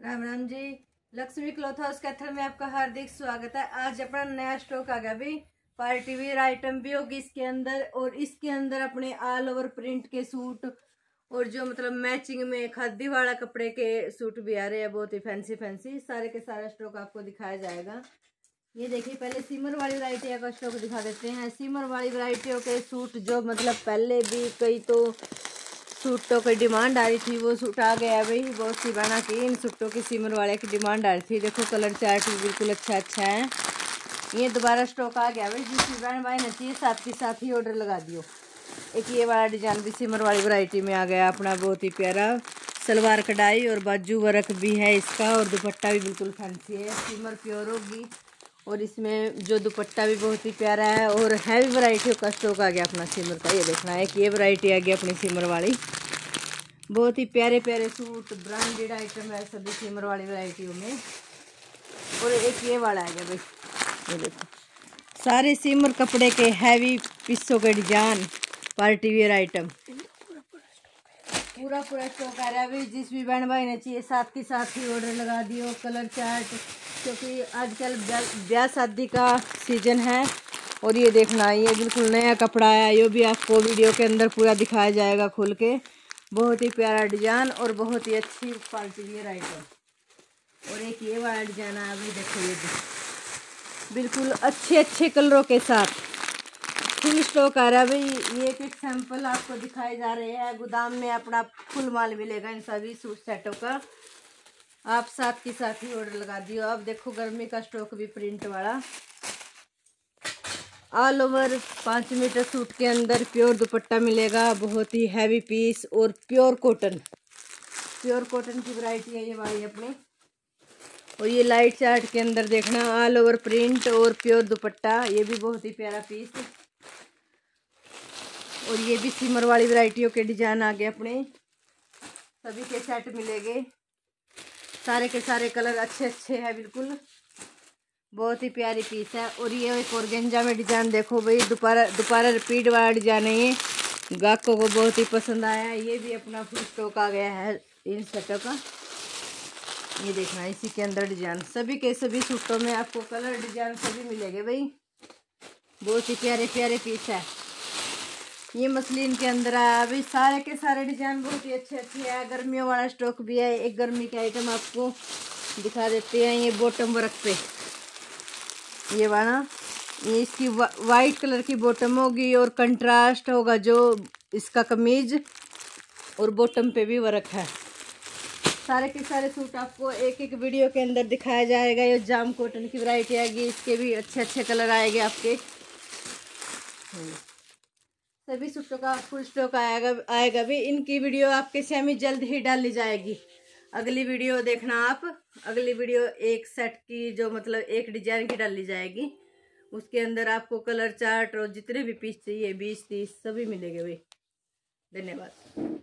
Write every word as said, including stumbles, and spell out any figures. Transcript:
Ram Ram ji. Lakshmi cloth house Kaithal में आपका हार्दिक स्वागत है। आज अपना नया स्टॉक आ गया भाई। पार्टी वेयर आइटम भी होगी इसके अंदर, और इसके अंदर अपने ऑल ओवर प्रिंट के सूट और जो मतलब मैचिंग में खादी वाला कपड़े के सूट भी आ रहे हैं, बहुत ही फैंसी फैंसी। सारे के सारा स्टॉक आपको दिखाया जाएगा। ये देखिए, पहले सिमर वाली वैरायटियों का स्टॉक दिखा देते हैं। सिमर वाली वैरायटियों के सूट जो मतलब पहले भी कई तो सूटों की डिमांड आ रही थी, वो सूट आ गया भाई। बहुत सी बना की इन सूटों की सिमर वाले की डिमांड आ रही थी। देखो कलर चार्ट भी बिल्कुल अच्छा अच्छा है। ये दोबारा स्टॉक आ गया भाई। जिसकी बहन भाई ने चाहिए साथ के साथ ही ऑर्डर लगा दियो। एक ये वाला डिजाइन भी सिमर वाली वैरायटी में आ गया अपना, बहुत ही प्यारा। सलवार कढ़ाई और बाजू वर्क भी है इसका, और दुपट्टा भी बिल्कुल फैंसी है। सिमर प्योर होगी, और इसमें जो दुपट्टा भी बहुत ही प्यारा है। और हैवी वैरायटी का स्टॉक आ गया अपना सिमर का। ये देखना है कि ये वैरायटी आ गई अपनी सिमर वाली। बहुत ही प्यारे प्यारे सूट, ब्रांडेड आइटम है सभी सिमर वाली वैरायटियों में। और एक ये वाला है भाई, ये देखो सारे सिमर कपड़े के हैवी पीसों के डिजाइन, पार्टी वेयर आइटम पूरा पूरा स्टॉक आ रहा है भाई। जिस भी बहन भाई ने चाहिए साथ के साथ ही ऑर्डर लगा दियो। कलर चार्ट, क्योंकि आजकल ब्याह शादी का सीजन है। और ये देखना, ये बिल्कुल नया कपड़ा है। ये भी आपको वीडियो के अंदर पूरा दिखाया जाएगा खुल के। बहुत ही प्यारा डिजाइन और बहुत ही अच्छी पार्टी वेयर आइटम। और एक ये वाला डिजाइन है अभी, देखो ये बिल्कुल अच्छे अच्छे कलरों के साथ फुल स्टॉक आ रहा है भाई। ये एक एक सैंपल आपको दिखाए जा रहे हैं। गोदाम में अपना फुल माल मिलेगा इन सभी सूट सेटों का। आप साथ के साथ ही ऑर्डर लगा दियो। अब देखो गर्मी का स्टॉक भी प्रिंट वाला, ऑल ओवर पाँच मीटर सूट के अंदर प्योर दुपट्टा मिलेगा। बहुत ही हैवी पीस और प्योर कॉटन, प्योर कॉटन की वैरायटी है ये वाली अपनी। और ये लाइट चार्ट के अंदर देखना, ऑल ओवर प्रिंट और प्योर दुपट्टा। ये भी बहुत ही प्यारा पीस। और ये भी सिमर वाली वैरायटियों के डिजाइन आ गए अपने। सभी के सेट मिलेंगे। सारे के सारे कलर अच्छे अच्छे हैं बिल्कुल। बहुत ही प्यारी पीस है। और ये एक ऑर्गेंजा में डिजाइन देखो भाई, दोबारा दोबारा रिपीट वाला डिजाइन है ये। ग्राहकों को बहुत ही पसंद आया है। ये भी अपना फुल स्टॉक आ गया है इन सेटों का। ये देखना, इसी के अंदर डिजाइन सभी के सभी सूटों में आपको कलर डिजाइन सभी मिलेंगे भाई। बहुत ही प्यारे प्यारे पीस है। ये मसलिन के अंदर आया भाई। सारे के सारे डिजाइन बहुत ही अच्छे अच्छे है। गर्मियों वाला स्टॉक भी है। एक गर्मी के आइटम आपको दिखा देते हैं। ये बॉटम वर्क पे ये वाला, ये इसकी वा, वाइट कलर की बॉटम होगी और कंट्रास्ट होगा जो इसका कमीज, और बॉटम पे भी वर्क है। सारे के सारे सूट आपको एक एक वीडियो के अंदर दिखाया जाएगा। ये जाम कॉटन की वैरायटी आएगी, इसके भी अच्छे अच्छे कलर आएंगे आपके। सभी सूटों का फुल स्टॉक आएगा आएगा भी। इनकी वीडियो आपके सामने जल्द ही डाली जाएगी। अगली वीडियो देखना आप। अगली वीडियो एक सेट की जो मतलब एक डिजाइन की डाली जाएगी। उसके अंदर आपको कलर चार्ट और जितने भी पीस चाहिए बीस तीस सभी मिलेंगे भाई। धन्यवाद।